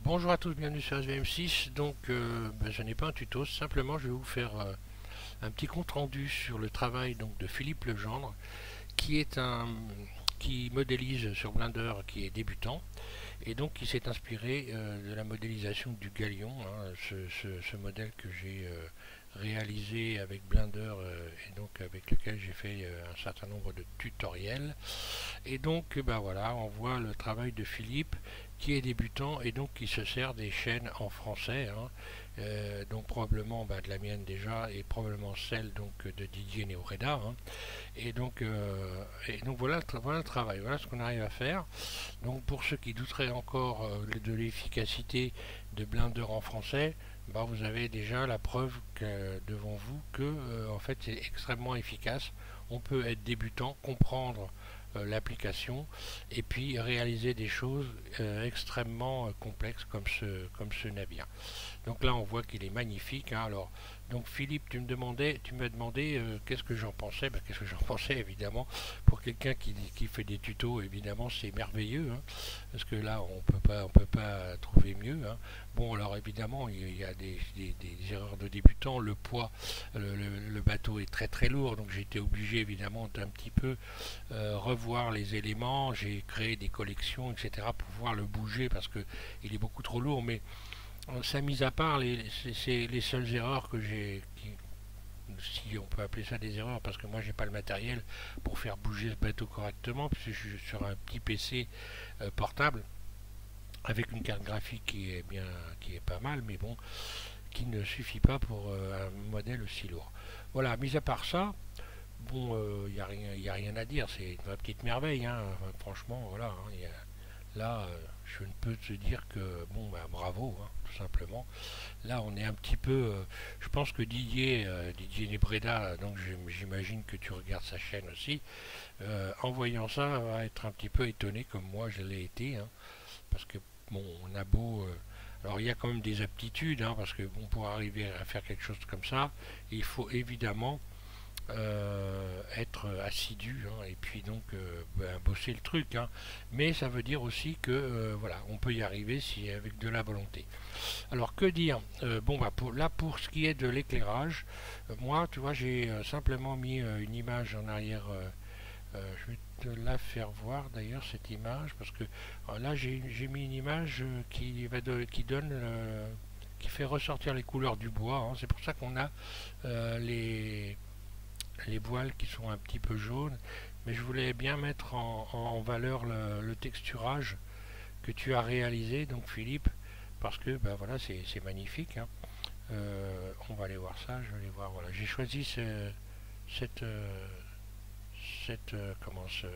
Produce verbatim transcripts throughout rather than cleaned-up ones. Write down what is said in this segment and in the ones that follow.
Bonjour à tous, bienvenue sur S V M six. Donc, euh, ben, je n'ai pas un tuto, simplement je vais vous faire euh, un petit compte rendu sur le travail donc de Philippe Legendre, qui est un qui modélise sur Blender, qui est débutant, et donc qui s'est inspiré euh, de la modélisation du Galion, hein, ce, ce- ce modèle que j'ai euh, réalisé avec Blender euh, et donc avec lequel j'ai fait euh, un certain nombre de tutoriels. Et donc, ben voilà, on voit le travail de Philippe qui est débutant et donc qui se sert des chaînes en français, hein. Euh, donc probablement bah, de la mienne déjà et probablement celle donc de Didier Neoreda, hein. Et donc, euh, et donc voilà, le voilà le travail, voilà ce qu'on arrive à faire. Donc pour ceux qui douteraient encore euh, de l'efficacité de Blender en français, bah, vous avez déjà la preuve que, devant vous que euh, en fait c'est extrêmement efficace. On peut être débutant, comprendre euh, l'application et puis réaliser des choses euh, extrêmement euh, complexes comme ce, comme ce navire. Donc là, on voit qu'il est magnifique, hein. Alors, donc Philippe, tu me demandais, tu m'as demandé euh, qu'est-ce que j'en pensais. Ben, qu'est-ce que j'en pensais, évidemment, pour quelqu'un qui, qui fait des tutos, évidemment, c'est merveilleux, hein, parce que là, on peut pas, on peut pas trouver mieux, hein. Bon, alors évidemment, il y a des, des- des erreurs de débutants. Le poids, le, le- le bateau est très très lourd, donc j'ai été obligé, évidemment, d'un petit peu euh, revoir les éléments. J'ai créé des collections, et cetera, pour pouvoir le bouger parce que il est beaucoup trop lourd, mais ça mis à part, les, c'est les seules erreurs que j'ai, si on peut appeler ça des erreurs, parce que moi j'ai pas le matériel pour faire bouger ce bateau correctement, puisque je suis sur un petit P C euh, portable avec une carte graphique qui est bien, qui est pas mal, mais bon, qui ne suffit pas pour euh, un modèle aussi lourd. Voilà, mis à part ça, bon, il euh, n'y a rien, y a rien à dire, c'est une vraie petite merveille, hein. Enfin, franchement, voilà, hein, y a, là, euh, je ne peux te dire que bon, bah, bravo, hein, tout simplement. Là, on est un petit peu. Euh, je pense que Didier, euh, Didier Nebreda, donc j'imagine que tu regardes sa chaîne aussi, euh, en voyant ça, va être un petit peu étonné comme moi je l'ai été, hein, parce que bon, on a beau. Euh, alors il y a quand même des aptitudes, hein, parce que bon, pour arriver à faire quelque chose comme ça, il faut évidemment euh, être assidu, hein, et puis donc euh, ben, bosser le truc, hein. Mais ça veut dire aussi que euh, voilà, on peut y arriver si avec de la volonté. Alors que dire. Euh, bon bah pour, là pour ce qui est de l'éclairage, euh, moi tu vois j'ai euh, simplement mis euh, une image en arrière. Euh, euh, je vais te la faire voir d'ailleurs cette image parce que euh, là j'ai mis une image euh, qui va de, qui donne euh, qui fait ressortir les couleurs du bois, hein. C'est pour ça qu'on a euh, les les voiles qui sont un petit peu jaunes, mais je voulais bien mettre en, en valeur le, le texturage que tu as réalisé, donc Philippe, parce que ben voilà, c'est magnifique, hein. Euh, on va aller voir ça, je vais aller voir. Voilà, j'ai choisi ce, cette, euh, cette, euh, comment ce,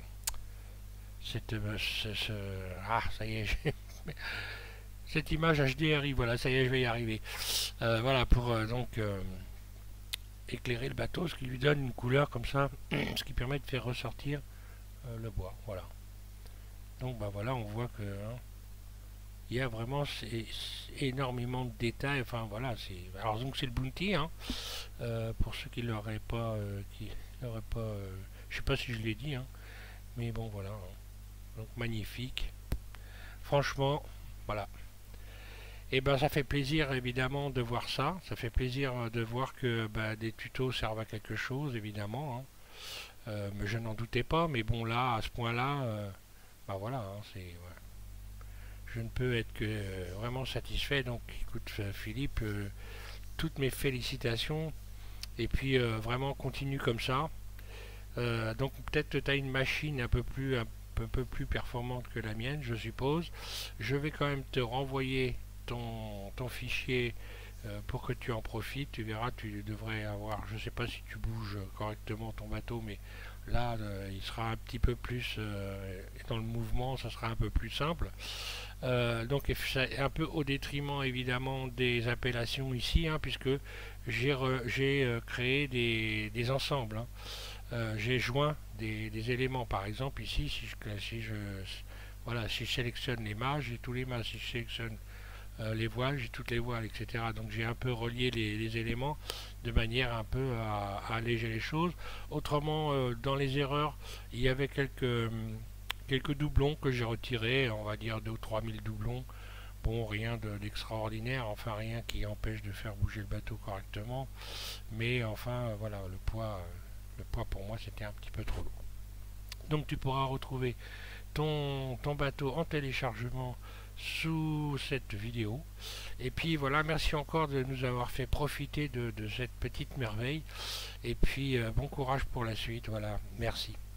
cette, euh, ce, ce- ah, ça y est, cette image H D R I. Voilà, ça y est, je vais y arriver. Euh, voilà pour euh, donc euh, éclairer le bateau, ce qui lui donne une couleur comme ça, ce qui permet de faire ressortir euh, le bois. Voilà. Donc bah voilà, on voit que hein, il y a vraiment énormément de détails. Enfin voilà, c'est alors donc c'est le Bounty, hein. Euh, pour ceux qui l'auraient pas, euh, qui l'auraient pas, euh, je sais pas si je l'ai dit, hein, mais bon voilà, hein. Donc magnifique. Franchement, voilà. Et ben ça fait plaisir évidemment de voir ça. Ça fait plaisir euh, de voir que bah, des tutos servent à quelque chose évidemment, hein. Euh, mais je n'en doutais pas. Mais bon là, à ce point-là, euh, bah voilà, hein, c'est ouais. Je ne peux être que euh, vraiment satisfait. Donc écoute euh, Philippe, euh, toutes mes félicitations. Et puis euh, vraiment continue comme ça. Euh, donc peut-être que tu as une machine un peu plus un peu, peu plus performante que la mienne, je suppose. Je vais quand même te renvoyer ton, ton fichier euh, pour que tu en profites. Tu verras, tu devrais avoir, je ne sais pas si tu bouges correctement ton bateau, mais là, euh, il sera un petit peu plus euh, dans le mouvement, ça sera un peu plus simple. Euh, donc c'est un peu au détriment évidemment des appellations ici, hein, puisque j'ai euh, créé des, des ensembles, hein. Euh, j'ai joint des, des éléments. Par exemple, ici, si je, si je, voilà, si je sélectionne les mâts, j'ai tous les mâts. Si je sélectionne euh, les voiles, j'ai toutes les voiles, et cetera. Donc j'ai un peu relié les, les éléments de manière un peu à, à alléger les choses. Autrement, euh, dans les erreurs, il y avait quelques, quelques doublons que j'ai retirés, on va dire deux ou trois mille doublons. Bon, rien d'extraordinaire, enfin rien qui empêche de faire bouger le bateau correctement. Mais enfin, voilà, le poids, le poids pour moi c'était un petit peu trop lourd. Donc tu pourras retrouver ton, ton bateau en téléchargement sous cette vidéo. Et puis voilà, merci encore de nous avoir fait profiter de, de cette petite merveille. Et puis euh, bon courage pour la suite, voilà, merci.